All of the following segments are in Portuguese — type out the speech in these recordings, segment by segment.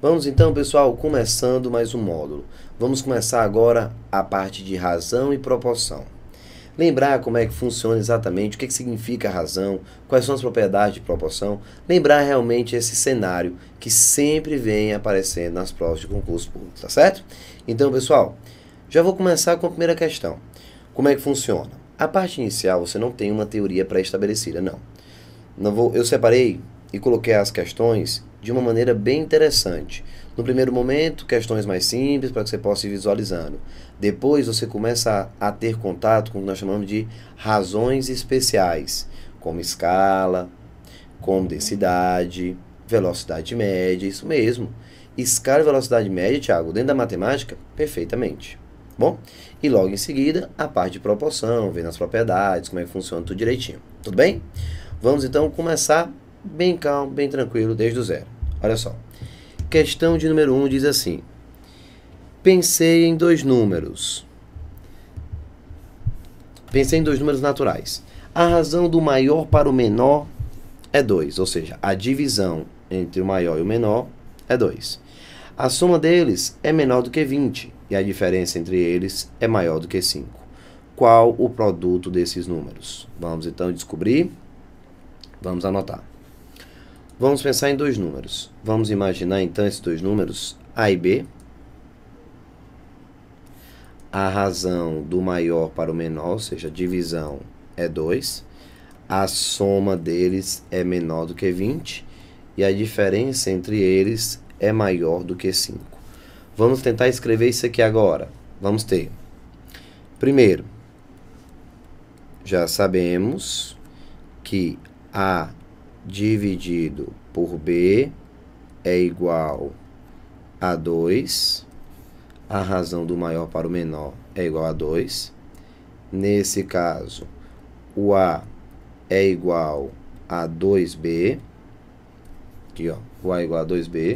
Vamos então, pessoal, começando mais um módulo. Vamos começar agora a parte de razão e proporção. Lembrar como é que funciona exatamente, o que significa razão, quais são as propriedades de proporção. Lembrar realmente esse cenário que sempre vem aparecendo nas provas de concurso público, tá certo? Então, pessoal, já vou começar com a primeira questão. Como é que funciona? A parte inicial você não tem uma teoria pré-estabelecida, não. Eu separei e coloquei as questões de uma maneira bem interessante. No primeiro momento, questões mais simples para que você possa ir visualizando. Depois você começa a ter contato com o que nós chamamos de razões especiais, como escala, como densidade, velocidade média, isso mesmo. Escala e velocidade média, Thiago, dentro da matemática, perfeitamente. Bom? E logo em seguida, a parte de proporção, vendo as propriedades, como é que funciona tudo direitinho. Tudo bem? Vamos então começar bem calmo, bem tranquilo, desde o zero. Olha só. Questão de número 1 diz assim. Pensei em dois números. Pensei em dois números naturais. A razão do maior para o menor é 2, ou seja, a divisão entre o maior e o menor é 2. A soma deles é menor do que 20 e a diferença entre eles é maior do que 5. Qual o produto desses números? Vamos então descobrir. Vamos anotar. Vamos pensar em dois números. Vamos imaginar então esses dois números, A e B. A razão do maior para o menor, ou seja, a divisão é 2. A soma deles é menor do que 20 e a diferença entre eles é maior do que 5. Vamos tentar escrever isso aqui agora. Vamos ter. Primeiro, já sabemos que A dividido por B é igual a 2. A razão do maior para o menor é igual a 2. Nesse caso, o A é igual a 2B. Aqui, ó, o A é igual a 2B.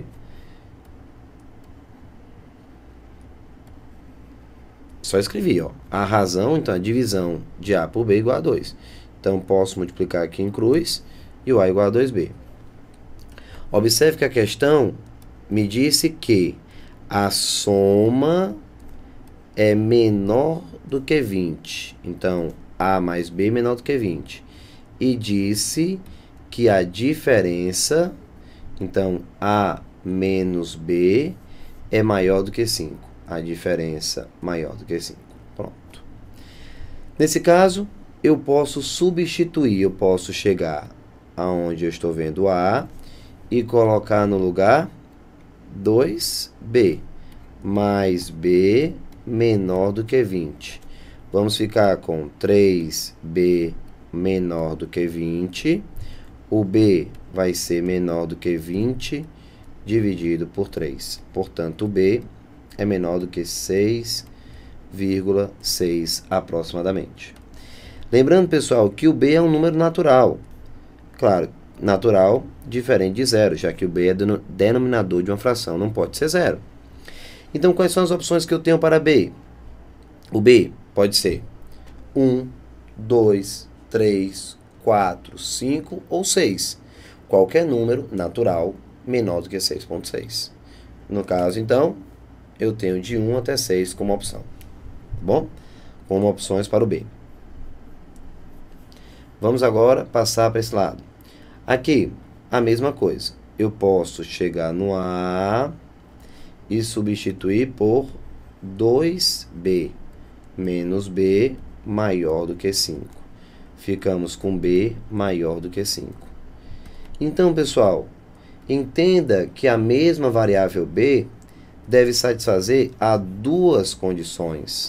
Só escrevi, ó. A razão, então, a divisão de A por B é igual a 2. Então, posso multiplicar aqui em cruz e o A é igual a 2B. Observe que a questão me disse que a soma é menor do que 20. Então, A mais B é menor do que 20. E disse que a diferença, então, A menos B é maior do que 5. A diferença maior do que 5. Pronto. Nesse caso, eu posso substituir, eu posso chegar aonde eu estou vendo A e colocar no lugar 2B mais B menor do que 20. Vamos ficar com 3B menor do que 20. O B vai ser menor do que 20 dividido por 3. Portanto, o B é menor do que 6,6 aproximadamente. Lembrando, pessoal, que o B é um número natural. Claro, natural diferente de zero, já que o B é denominador de uma fração, não pode ser zero. Então, quais são as opções que eu tenho para B? O B pode ser 1, 2, 3, 4, 5 ou 6. Qualquer número natural menor do que 6,6. No caso, então, eu tenho de 1 até 6 como opção. Tá bom? Como opções para o B. Vamos agora passar para esse lado. Aqui, a mesma coisa. Eu posso chegar no A e substituir por 2B menos B maior do que 5. Ficamos com B maior do que 5. Então, pessoal, entenda que a mesma variável B deve satisfazer a duas condições.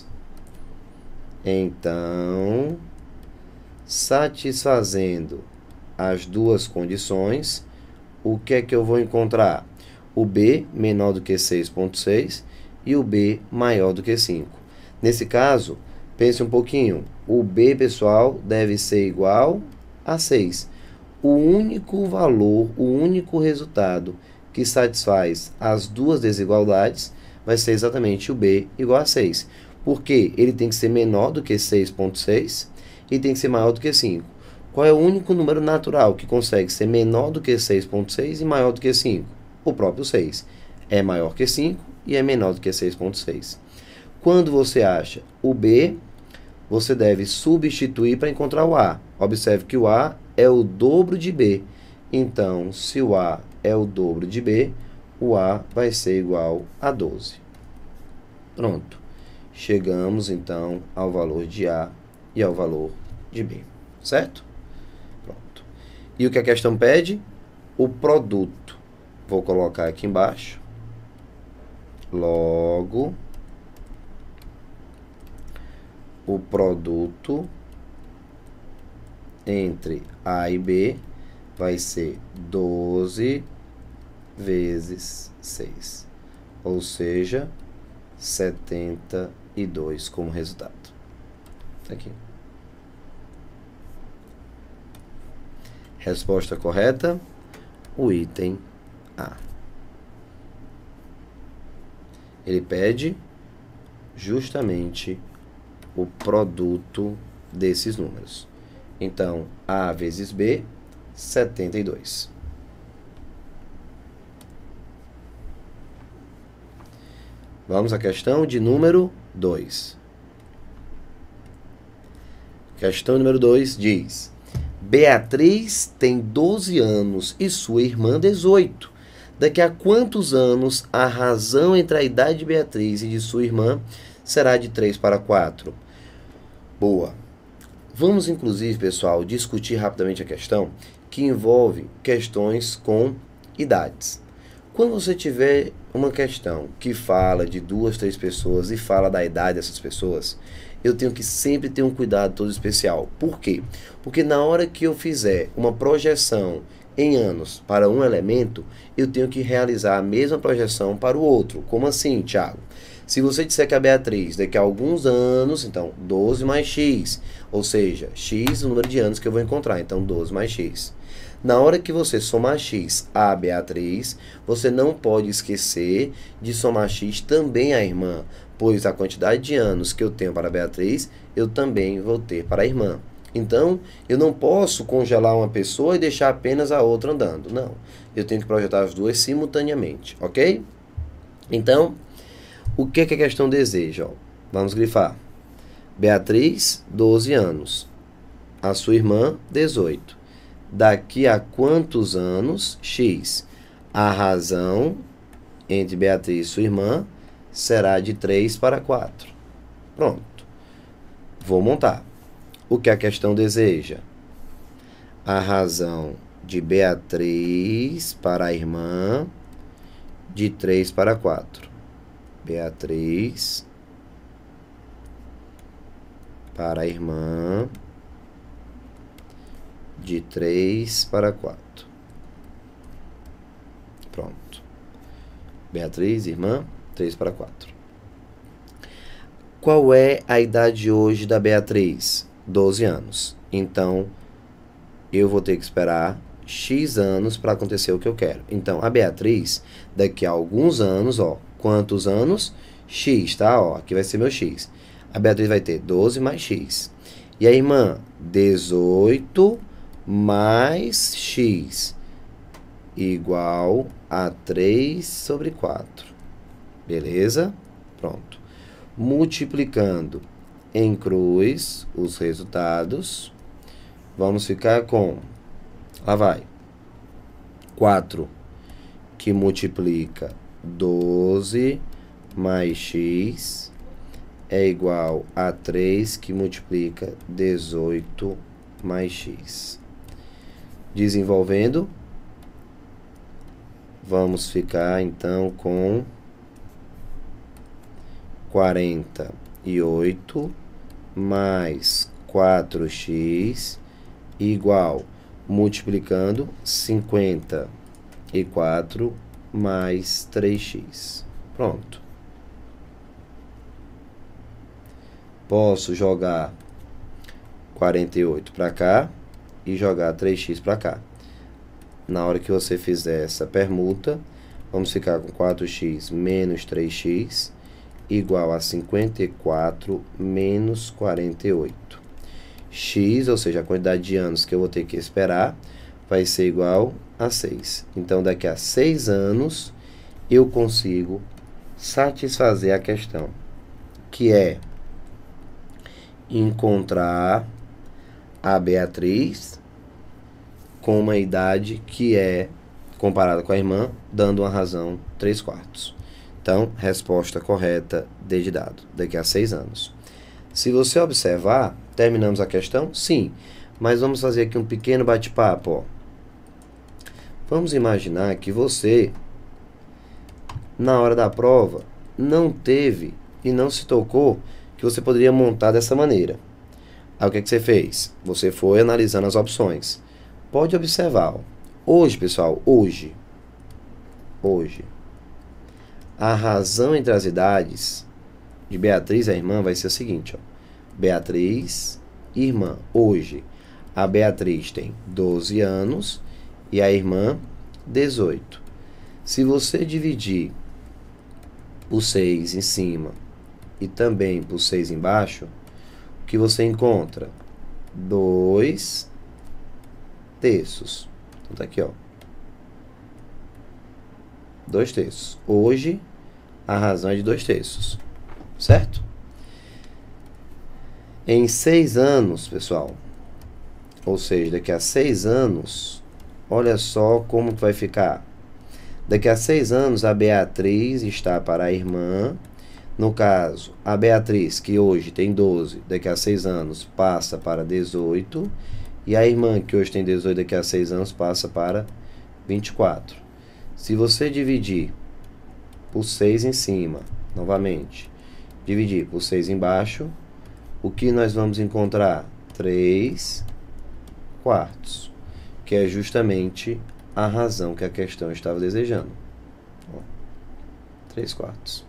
Então, satisfazendo as duas condições, o que é que eu vou encontrar? O B menor do que 6,6 e o B maior do que 5. Nesse caso, pense um pouquinho. O B, pessoal, deve ser igual a 6. O único valor, o único resultado que satisfaz as duas desigualdades vai ser exatamente o B igual a 6. Porque ele tem que ser menor do que 6,6 e tem que ser maior do que 5. Qual é o único número natural que consegue ser menor do que 6,6 e maior do que 5? O próprio 6. é maior que 5 e é menor do que 6,6. Quando você acha o B, você deve substituir para encontrar o A. Observe que o A é o dobro de B. Então, se o A é o dobro de B, o A vai ser igual a 12. Pronto. Chegamos, então, ao valor de A e ao valor de B. Certo? Pronto. E o que a questão pede? O produto. Vou colocar aqui embaixo. Logo, o produto entre A e B vai ser 12 vezes 6, ou seja, 72 como resultado. Aqui. Resposta correta, o item A. Ele pede justamente o produto desses números. Então, A vezes B, 72. Vamos à questão de número 2. Questão número 2 diz: Beatriz tem 12 anos e sua irmã 18. Daqui a quantos anos a razão entre a idade de Beatriz e de sua irmã será de 3 para 4? Boa. Vamos, inclusive, pessoal, discutir rapidamente a questão que envolve questões com idades. Quando você tiver uma questão que fala de 2, 3 pessoas e fala da idade dessas pessoas, eu tenho que sempre ter um cuidado todo especial. Por quê? Porque na hora que eu fizer uma projeção em anos para um elemento, eu tenho que realizar a mesma projeção para o outro. Como assim, Thiago? Se você disser que a Beatriz daqui a alguns anos, então 12 mais x, ou seja, x o número de anos que eu vou encontrar, então 12 mais x. Na hora que você somar x a Beatriz, você não pode esquecer de somar x também à irmã, pois a quantidade de anos que eu tenho para a Beatriz, eu também vou ter para a irmã. Então, eu não posso congelar uma pessoa e deixar apenas a outra andando. Não, eu tenho que projetar as duas simultaneamente, ok? Então, o que a questão deseja? Vamos grifar. Beatriz, 12 anos. A sua irmã, 18. Daqui a quantos anos, x? A razão entre Beatriz e sua irmã será de 3 para 4. Pronto. Vou montar. O que a questão deseja? A razão de Beatriz para a irmã de 3 para 4. Beatriz para a irmã de 3 para 4. Pronto. Beatriz, irmã, 3 para 4. Qual é a idade hoje da Beatriz? 12 anos. Então, eu vou ter que esperar x anos para acontecer o que eu quero. Então, a Beatriz, daqui a alguns anos, ó, quantos anos? X, tá? Ó, aqui vai ser meu x. A Beatriz vai ter 12 mais x. E a irmã, 18 mais x, igual a 3 sobre 4. Beleza? Pronto. Multiplicando em cruz os resultados, vamos ficar com, lá vai, 4 que multiplica 12 mais x é igual a 3 que multiplica 18 mais x. Desenvolvendo, vamos ficar então com 48 mais 4x igual, multiplicando, 54 mais 3x. Pronto. Posso jogar 48 para cá e jogar 3x para cá. Na hora que você fizer essa permuta, vamos ficar com 4x menos 3x igual a 54 menos 48. X, ou seja, a quantidade de anos que eu vou ter que esperar, vai ser igual a 6. Então, daqui a 6 anos, eu consigo satisfazer a questão, que é encontrar a Beatriz com uma idade que é comparada com a irmã, dando uma razão 3/4. Então, resposta correta, D de dado, daqui a 6 anos. Se você observar, terminamos a questão? Sim, mas vamos fazer aqui um pequeno bate-papo. Vamos imaginar que você, na hora da prova, não teve e não se tocou que você poderia montar dessa maneira. Aí o que você fez? Você foi analisando as opções. Pode observar. Hoje, pessoal, hoje, a razão entre as idades de Beatriz e a irmã vai ser a seguinte, ó. Beatriz, irmã. Hoje, a Beatriz tem 12 anos e a irmã 18. Se você dividir por 6 em cima e também por 6 embaixo, o que você encontra? 2 terços. Então tá aqui, ó. 2 terços. Hoje, a razão é de 2 terços. Certo? Em 6 anos, pessoal, ou seja, daqui a 6 anos, olha só como que vai ficar. Daqui a 6 anos, a Beatriz está para a irmã. No caso, a Beatriz, que hoje tem 12, daqui a 6 anos, passa para 18. E a irmã, que hoje tem 18, daqui a 6 anos, passa para 24. Se você dividir por 6 em cima, novamente, dividir por 6 embaixo, o que nós vamos encontrar? 3/4, que é justamente a razão que a questão estava desejando. 3/4.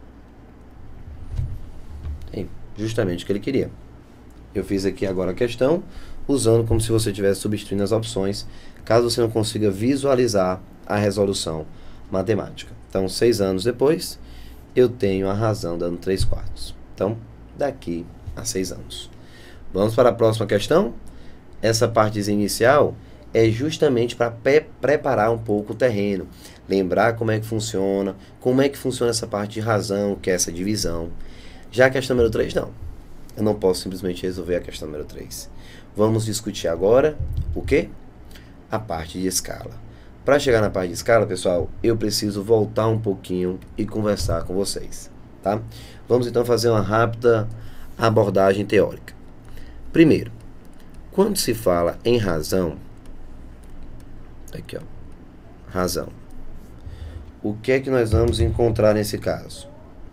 Justamente o que ele queria. Eu fiz aqui agora a questão, usando como se você estivesse substituindo as opções, caso você não consiga visualizar a resolução matemática. Então, 6 anos depois, eu tenho a razão dando 3/4. Então, daqui a 6 anos. Vamos para a próxima questão? Essa parte inicial é justamente para preparar um pouco o terreno, lembrar como é que funciona essa parte de razão, que é essa divisão. Já a questão número 3, não. Eu não posso simplesmente resolver a questão número 3. Vamos discutir agora o quê? A parte de escala. Para chegar na parte de escala, pessoal, eu preciso voltar um pouquinho e conversar com vocês, tá? Vamos então fazer uma rápida abordagem teórica. Primeiro, quando se fala em razão, aqui ó, razão, o que é que nós vamos encontrar nesse caso?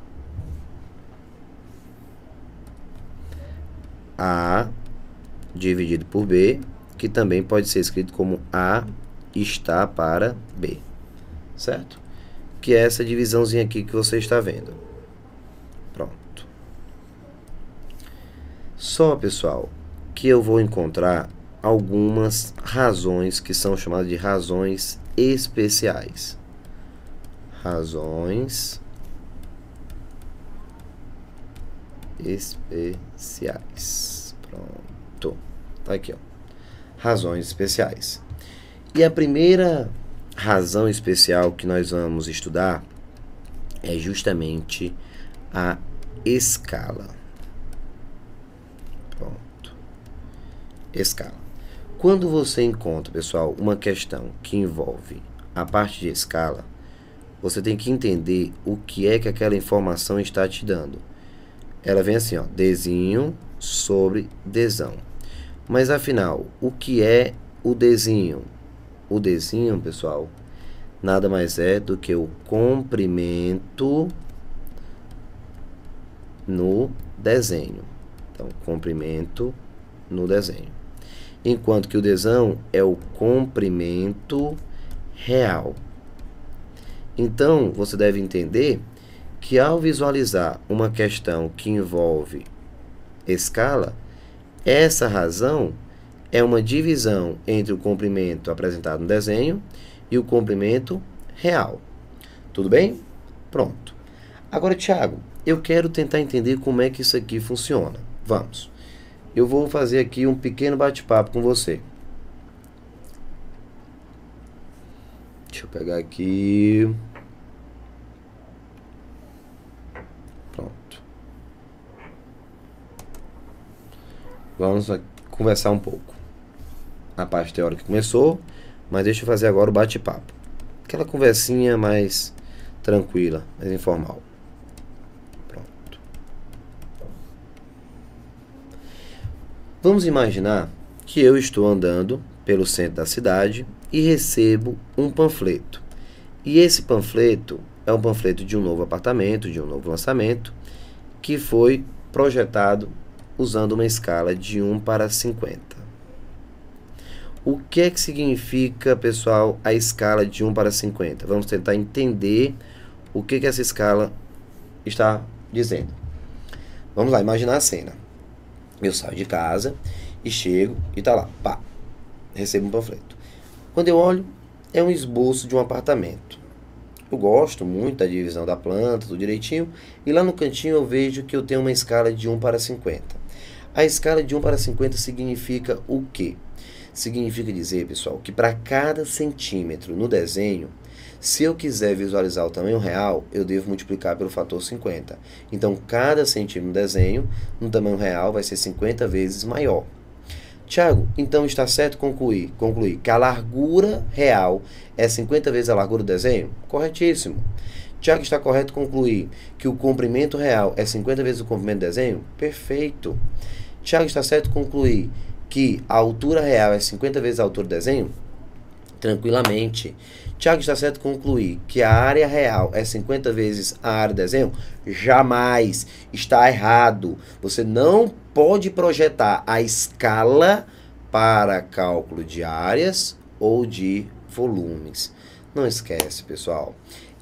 A dividido por B, que também pode ser escrito como A está para B, certo? Que é essa divisãozinha aqui que você está vendo. Pronto. Só, pessoal, que eu vou encontrar algumas razões que são chamadas de razões especiais. Razões especiais. Pronto. Tá aqui, ó. Razões especiais. E a primeira razão especial que nós vamos estudar é justamente a escala. Pronto. Escala. Quando você encontra, pessoal, uma questão que envolve a parte de escala, você tem que entender o que é que aquela informação está te dando. Ela vem assim, ó, Dzinho sobre Dzão. Mas, afinal, o que é o Dzinho? O Dzinho, pessoal, nada mais é do que o comprimento no desenho. Então, comprimento no desenho. Enquanto que o Dzão é o comprimento real. Então, você deve entender que ao visualizar uma questão que envolve escala, essa razão é uma divisão entre o comprimento apresentado no desenho e o comprimento real. Tudo bem? Pronto. Agora, Thiago, eu quero tentar entender como é que isso aqui funciona. Vamos. Eu vou fazer aqui um pequeno bate-papo com você. Deixa eu pegar aqui. Vamos conversar um pouco. A parte teórica começou, mas deixa eu fazer agora o bate-papo. Aquela conversinha mais tranquila, mais informal. Pronto. Vamos imaginar que eu estou andando pelo centro da cidade e recebo um panfleto. E esse panfleto é um panfleto de um novo apartamento, de um novo lançamento, que foi projetado usando uma escala de 1 para 50. O que é que significa, pessoal, a escala de 1 para 50? Vamos tentar entender o que essa escala está dizendo. Vamos lá, imaginar a cena. Eu saio de casa e chego e tá lá, pá, recebo um panfleto. Quando eu olho, é um esboço de um apartamento. Eu gosto muito da divisão da planta, tudo direitinho, e lá no cantinho eu vejo que eu tenho uma escala de 1 para 50. A escala de 1 para 50 significa o quê? Significa dizer, pessoal, que para cada centímetro no desenho, se eu quiser visualizar o tamanho real, eu devo multiplicar pelo fator 50. Então, cada centímetro no desenho, no tamanho real, vai ser 50 vezes maior. Tiago, então está certo concluir que a largura real é 50 vezes a largura do desenho? Corretíssimo. Tiago, está correto concluir que o comprimento real é 50 vezes o comprimento do desenho? Perfeito. Tiago, está certo concluir que a altura real é 50 vezes a altura do desenho? Tranquilamente. Tiago, está certo concluir que a área real é 50 vezes a área do desenho? Jamais. Está errado. Você não pode projetar a escala para cálculo de áreas ou de volumes. Não esquece, pessoal.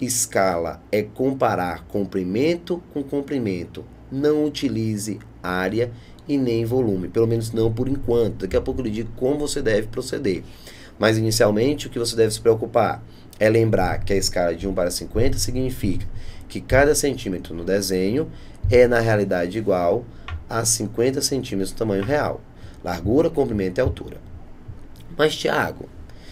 Escala é comparar comprimento com comprimento. Não utilize área e nem volume, pelo menos não por enquanto. Daqui a pouco eu lhe digo como você deve proceder. Mas inicialmente o que você deve se preocupar é lembrar que a escala de 1 para 50 significa que cada centímetro no desenho é na realidade igual a 50 centímetros do tamanho real. Largura, comprimento e altura. Mas, Tiago,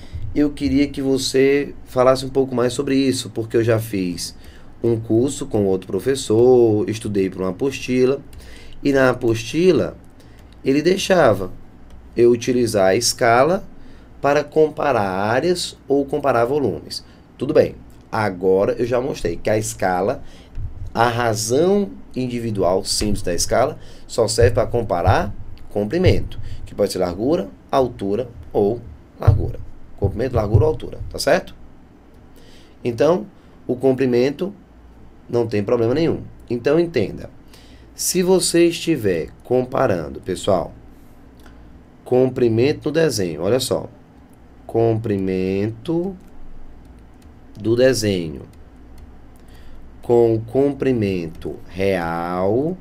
eu queria que você falasse um pouco mais sobre isso, porque eu já fiz um curso com outro professor, estudei por uma apostila, e na apostila ele deixava eu utilizar a escala para comparar áreas ou comparar volumes. Tudo bem, agora eu já mostrei que a escala, a razão individual simples da escala, só serve para comparar comprimento, que pode ser largura, altura ou largura. Comprimento, largura ou altura, tá certo? Então, o comprimento não tem problema nenhum. Então, entenda. Se você estiver comparando, pessoal, comprimento no desenho, olha só, comprimento do desenho com o comprimento real,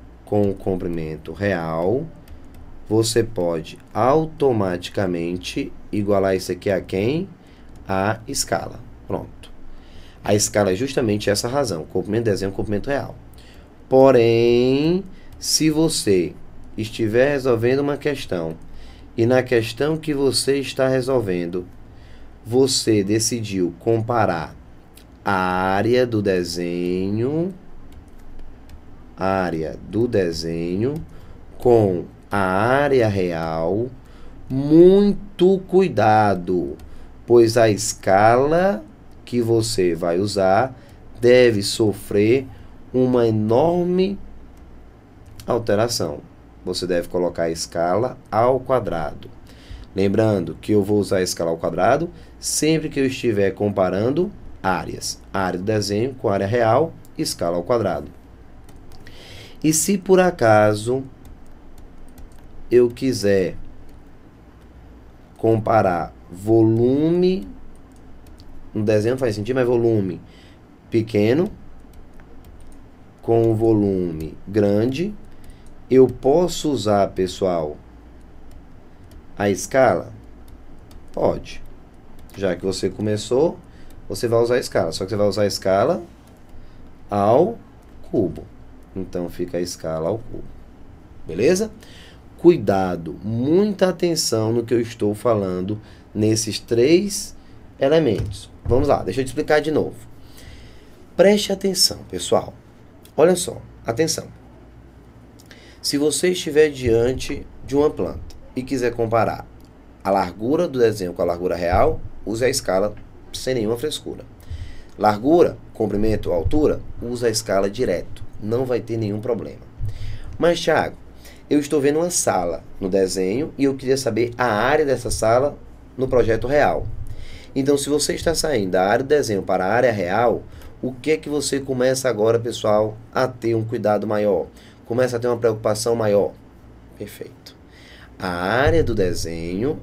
você pode automaticamente igualar isso aqui a quem? A escala. Pronto. A escala é justamente essa razão, comprimento do desenho, comprimento real. Porém, se você estiver resolvendo uma questão e na questão que você está resolvendo, você decidiu comparar a área do desenho com a área real, muito cuidado, pois a escala que você vai usar deve sofrer uma enorme alteração. Você deve colocar a escala ao quadrado. Lembrando que eu vou usar a escala ao quadrado sempre que eu estiver comparando áreas. A área do desenho com a área real, escala ao quadrado. E se por acaso eu quiser comparar volume, no desenho não faz sentido, mas volume pequeno com volume grande, eu posso usar, pessoal, a escala? Pode. Já que você começou, você vai usar a escala. Só que você vai usar a escala ao cubo. Então, fica a escala ao cubo. Beleza? Cuidado, muita atenção no que eu estou falando nesses 3 elementos. Vamos lá, deixa eu te explicar de novo. Preste atenção, pessoal. Olha só, atenção. Se você estiver diante de uma planta e quiser comparar a largura do desenho com a largura real, use a escala sem nenhuma frescura. Largura, comprimento, altura, usa a escala direto. Não vai ter nenhum problema. Mas, Thiago, eu estou vendo uma sala no desenho e eu queria saber a área dessa sala no projeto real. Então, se você está saindo da área do desenho para a área real, o que é que você começa agora, pessoal, a ter um cuidado maior? Começa a ter uma preocupação maior. Perfeito. A área do desenho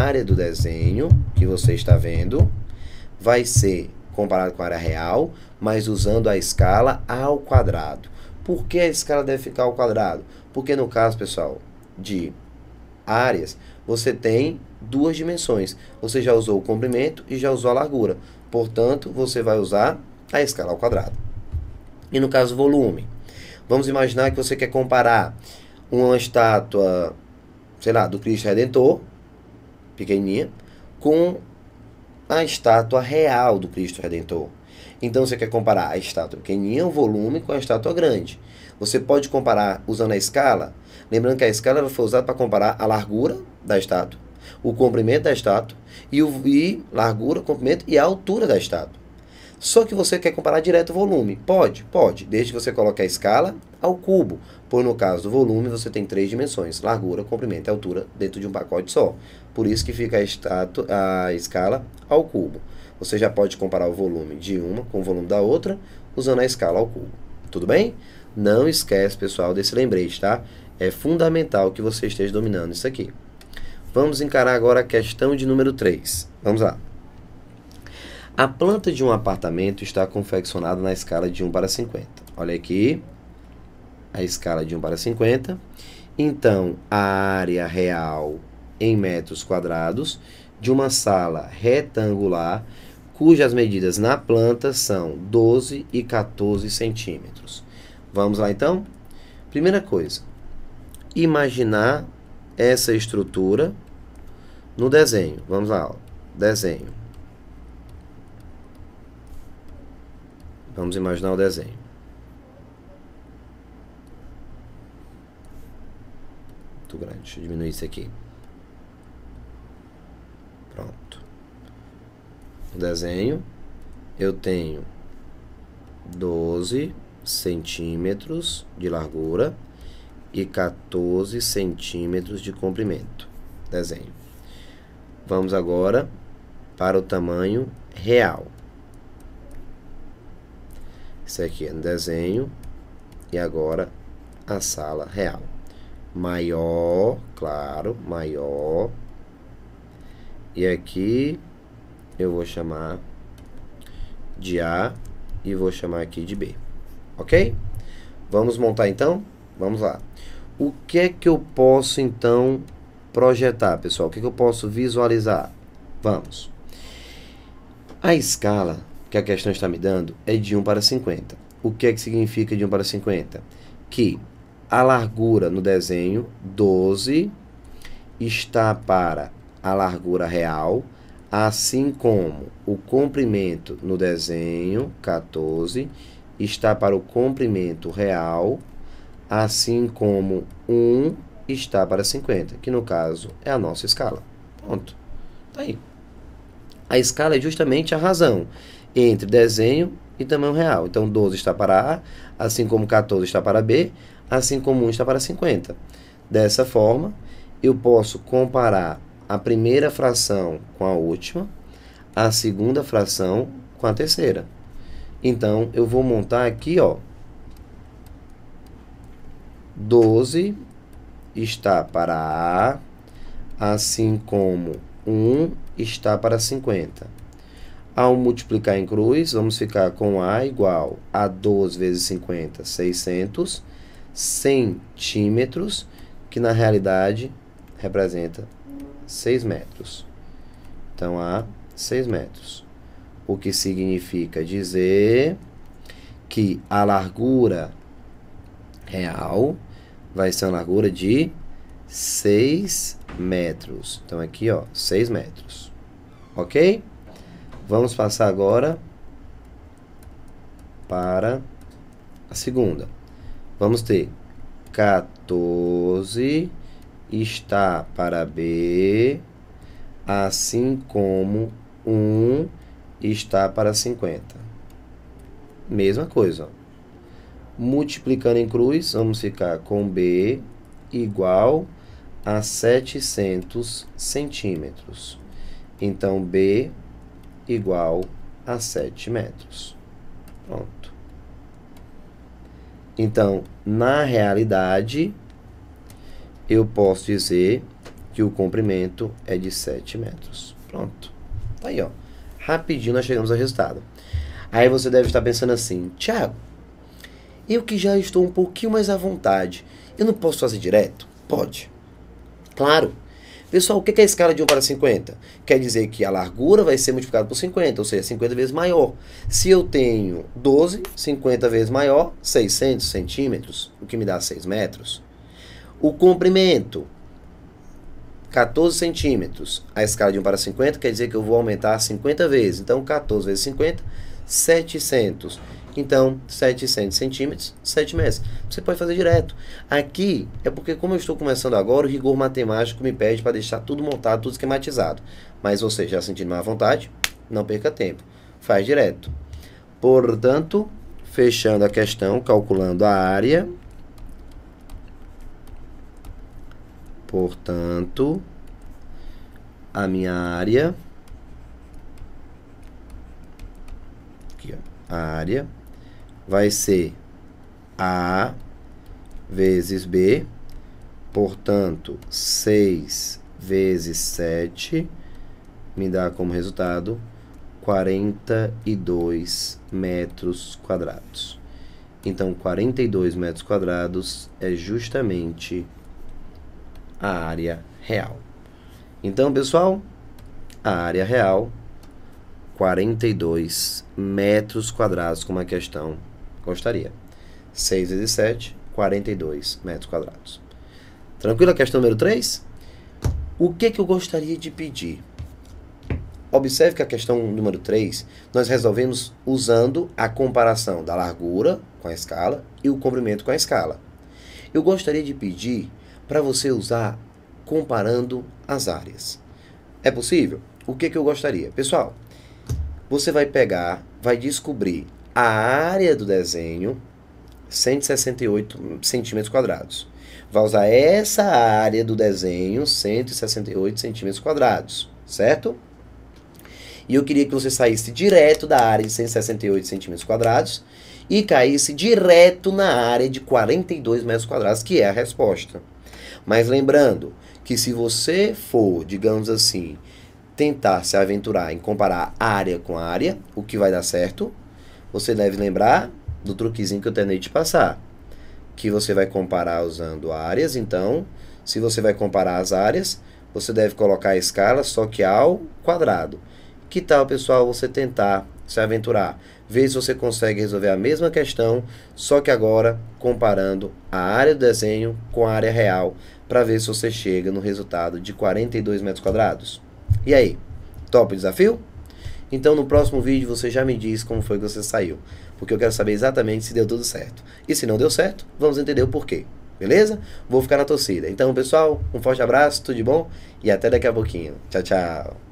que você está vendo vai ser comparado com a área real, mas usando a escala ao quadrado. Por que a escala deve ficar ao quadrado? Porque no caso, pessoal, de áreas, você tem duas dimensões. Você já usou o comprimento e já usou a largura. Portanto, você vai usar a escala ao quadrado. E no caso, volume. Vamos imaginar que você quer comparar uma estátua, sei lá, do Cristo Redentor, pequenininha, com a estátua real do Cristo Redentor. Então, você quer comparar a estátua pequenininha, o volume, com a estátua grande. Você pode comparar usando a escala. Lembrando que a escala foi usada para comparar a largura da estátua, o comprimento da estátua, e largura, comprimento e a altura da estátua. Só que você quer comparar direto o volume. Pode, desde que você coloque a escala ao cubo. Pois no caso do volume, você tem 3 dimensões, largura, comprimento e altura, dentro de um pacote só. Por isso que fica a escala ao cubo. Você já pode comparar o volume de uma com o volume da outra, usando a escala ao cubo. Tudo bem? Não esquece, pessoal, desse lembrete, tá? É fundamental que você esteja dominando isso aqui. Vamos encarar agora a questão de número 3. Vamos lá. A planta de um apartamento está confeccionada na escala de 1 para 50. Olha aqui, a escala de 1 para 50. Então, a área real em metros quadrados de uma sala retangular, cujas medidas na planta são 12 e 14 centímetros. Vamos lá, então? Primeira coisa, imaginar essa estrutura no desenho. Vamos lá, ó. Desenho. Vamos imaginar o desenho. Muito grande. Deixa eu diminuir isso aqui. Pronto. O desenho, eu tenho 12 centímetros de largura e 14 centímetros de comprimento. Desenho. Vamos agora para o tamanho real. Isso aqui é no desenho. E agora a sala real. Maior, claro, maior. E aqui eu vou chamar de A e vou chamar aqui de B. Ok? Vamos montar então? Vamos lá. O que é que eu posso então projetar, pessoal? O que é que eu posso visualizar? Vamos. A escala que a questão está me dando é de 1 para 50. O que é que significa de 1 para 50? Que a largura no desenho, 12, está para a largura real, assim como o comprimento no desenho, 14, está para o comprimento real, assim como 1 está para 50, que no caso é a nossa escala. Pronto. Tá aí. A escala é justamente a razão entre desenho e tamanho real. Então, 12 está para A, assim como 14 está para B, assim como 1 está para 50. Dessa forma, eu posso comparar a primeira fração com a última, a segunda fração com a terceira. Então, eu vou montar aqui, ó, 12 está para A, assim como 1 está para 50. Ao multiplicar em cruz, vamos ficar com A igual a 12 vezes 50, 600 centímetros, que na realidade representa 6 metros. Então, A, 6 metros. O que significa dizer que a largura real vai ser uma largura de 6 metros. Então, aqui, ó, 6 metros. Ok? Vamos passar agora para a segunda. Vamos ter 14 está para B, assim como 1 está para 50. Mesma coisa, ó. Multiplicando em cruz, vamos ficar com B igual a 700 centímetros. Então, B igual a 7 metros. Pronto. Então, na realidade, eu posso dizer que o comprimento é de 7 metros. Pronto. Tá aí, ó. Rapidinho nós chegamos ao resultado. Aí você deve estar pensando assim, Thiago, eu que já estou um pouquinho mais à vontade, eu não posso fazer direto? Pode. Claro. Pessoal, o que é a escala de 1 para 50? Quer dizer que a largura vai ser multiplicada por 50, ou seja, 50 vezes maior. Se eu tenho 12, 50 vezes maior, 600 centímetros, o que me dá 6 metros. O comprimento, 14 centímetros. A escala de 1 para 50 quer dizer que eu vou aumentar 50 vezes. Então, 14 vezes 50, 700. Então, 700 centímetros, 7 metros. Você pode fazer direto. Aqui é porque, como eu estou começando agora, o rigor matemático me pede para deixar tudo montado, tudo esquematizado. Mas você já sentindo mais vontade, não perca tempo. Faz direto. Portanto, fechando a questão, calculando a área. Portanto, a minha área, aqui, ó, a área vai ser A vezes B, portanto, 6 vezes 7 me dá como resultado 42 metros quadrados. Então, 42 metros quadrados é justamente a área real. Então, pessoal, a área real, 42 metros quadrados, como a questão gostaria. 6 vezes 7, 42 metros quadrados. Tranquilo a questão número 3? O que eu gostaria de pedir? Observe que a questão número 3, nós resolvemos usando a comparação da largura com a escala e o comprimento com a escala. Eu gostaria de pedir para você usar comparando as áreas. É possível? O que eu gostaria? Pessoal, você vai pegar, vai descobrir a área do desenho, 168 centímetros quadrados. Vai usar essa área do desenho, 168 centímetros quadrados, certo? E eu queria que você saísse direto da área de 168 centímetros quadrados e caísse direto na área de 42 metros quadrados, que é a resposta. Mas lembrando que se você for, digamos assim, tentar se aventurar em comparar área com área, o que vai dar certo, você deve lembrar do truquezinho que eu tentei te passar, que você vai comparar usando áreas. Então, se você vai comparar as áreas, você deve colocar a escala só que ao quadrado. Que tal, pessoal, você tentar se aventurar? Ver se você consegue resolver a mesma questão, só que agora comparando a área do desenho com a área real, para ver se você chega no resultado de 42 metros quadrados. E aí, top o desafio? Então no próximo vídeo você já me diz como foi que você saiu, porque eu quero saber exatamente se deu tudo certo. E se não deu certo, vamos entender o porquê, beleza? Vou ficar na torcida. Então, pessoal, um forte abraço, tudo de bom e até daqui a pouquinho. Tchau, tchau.